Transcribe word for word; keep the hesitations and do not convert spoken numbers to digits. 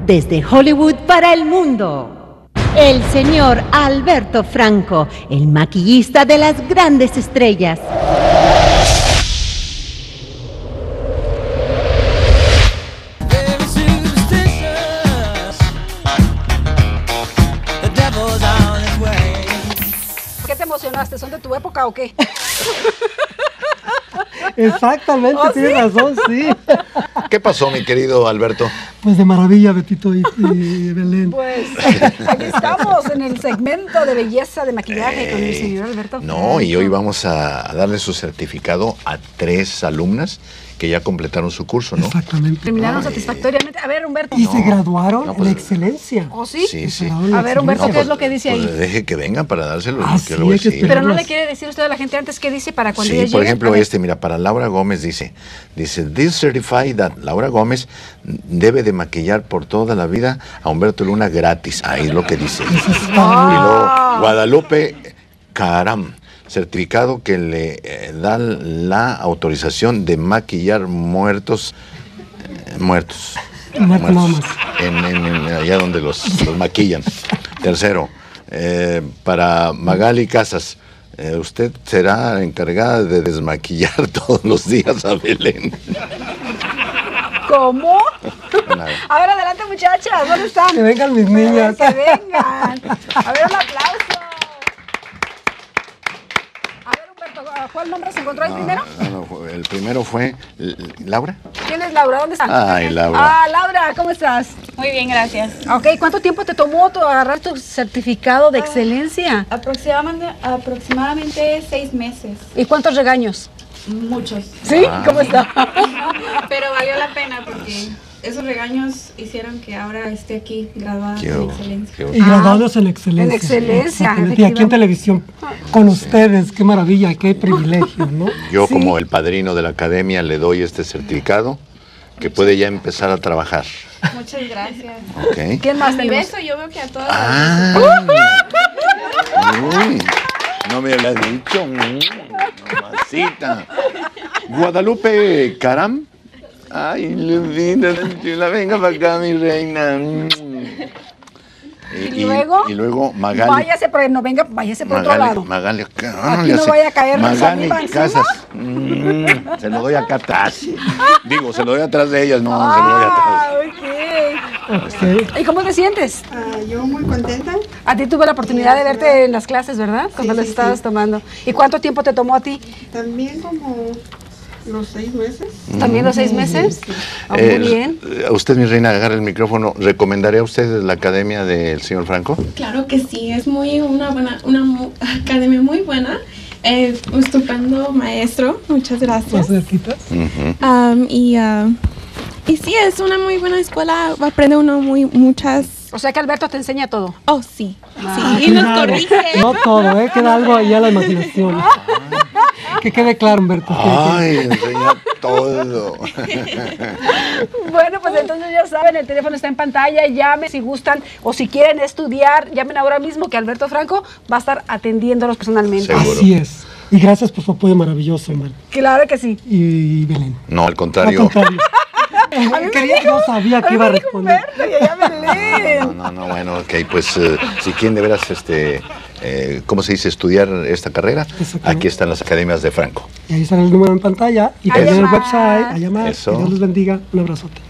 desde Hollywood para el mundo. El señor Alberto Franco, el maquillista de las grandes estrellas. ¿Qué te emocionaste? ¿Son de tu época o qué? Exactamente, ¿Oh, tienes sí? razón, sí. ¿Qué pasó, mi querido Alberto? Pues de maravilla, Betito y, y Belén. Pues aquí estamos en el segmento de belleza de maquillaje eh, con el señor Alberto Franco. No, y hoy vamos a, a darle su certificado a tres alumnas que ya completaron su curso, ¿no? Exactamente. Terminaron Ay. satisfactoriamente. A ver, Humberto. Y No, se graduaron no, pues, en excelencia. ¿Oh, sí? Sí, sí. A ver, Humberto, No, ¿qué es pues, lo que dice pues, ahí? deje que vengan para dárselo. Ah, que sí, lo voy a hay que decir. esperar. Pero no las- le quiere decir usted a la gente antes qué dice para cuando Sí, ella por llegue. ejemplo, A ver. este, mira, para Laura Gómez dice, dice, this certified that Laura Gómez debe de maquillar por toda la vida a Humberto Luna gratis. Ahí es lo que dice. Y luego, Guadalupe Caram, certificado que le eh, da la autorización de maquillar muertos, eh, muertos, Muertos nada más. en, en- en- allá donde los, los maquillan. Tercero, eh, para Magali Casas, eh, usted será encargada de desmaquillar todos los días a Belén. ¿Cómo? Nada. A ver, adelante, muchachas. ¿Dónde están? Que vengan mis niñas. Que vengan. A ver, un aplauso. A ver, Humberto, ¿cuál nombre se encontró ahí primero? No, no, fue- el primero fue L- Laura. ¿Quién es Laura? ¿Dónde está? Ay, Laura. Ah, Laura, ¿cómo estás? Muy bien, gracias. Ok, ¿cuánto tiempo te tomó tu- agarrar tu certificado de excelencia? Aproximadamente, aproximadamente seis meses. ¿Y cuántos regaños? Muchos. ¿Sí? Ah. ¿Cómo está? Pero valió la pena porque esos regaños hicieron que ahora esté aquí graduada Qué en bo- excelencia. qué bo- Y graduados en excelencia. En excelencia, Exactamente. Y aquí en efectivamente. televisión, con ustedes, qué maravilla, qué privilegio, ¿no? Yo Sí. como el padrino de la academia le doy este certificado que puede ya empezar a trabajar. Muchas gracias. ¿Ok? ¿Quién más Mi tenemos? beso, yo veo que a todas. Ah, uy, no me lo has dicho. Mm, mamacita. Guadalupe Caram. Ay, Lupita, la venga para acá, mi reina. Mm. ¿Y luego? Y luego Magali. Váyase por no venga, váyase por otro Magali, lado. Magali, Aquí no vaya a caer Magali arriba encima. Casas. Mm, se lo doy acá atrás. Digo, se lo doy atrás de ellas, no, se lo doy atrás. Ah, ok. Ok. ¿Y cómo te sientes? Ah, yo muy contenta. A ti tuve la oportunidad de verte en las clases, ¿verdad? Cuando Sí, las sí, estabas sí. tomando. ¿Y cuánto tiempo te tomó a ti? También como los seis meses. ¿También los seis meses? Ah, Eh, muy bien. A usted, mi reina, agarra el micrófono. ¿Recomendaría a usted la academia del señor Franco? Claro que sí, es muy una buena, una mu- academia muy buena. Eh, un estupendo maestro, muchas ¿Más gracias. cerquitas? Ujú. Um, y, uh, y sí, es una muy buena escuela, aprende uno muy muchas. O sea que Alberto te enseña todo. Oh, sí, Ah, sí, y nos cuidado. corrige. No todo, ¿eh? Queda algo ahí a la imaginación. Que quede claro, Humberto. que- Ay, enseña todo. Bueno, pues entonces ya saben, el teléfono está en pantalla, llamen si gustan o si quieren estudiar, llamen ahora mismo que Alberto Franco va a estar atendiéndolos personalmente. Seguro. Así es. Y gracias por su apoyo maravilloso, Humberto. Claro que sí. Y Belén. No, al Al contrario. contrario. Quería, no sabía que iba a responder. Humberto, y allá Belén. No, no, no, bueno, ok, pues eh, si quieren de veras, este, eh, ¿cómo se dice? Estudiar esta carrera, Exactamente. aquí están las academias de Franco. Y ahí está el número en pantalla. Y A también el llamar. website, a llamar. Eso. Que Dios les bendiga. Un abrazote.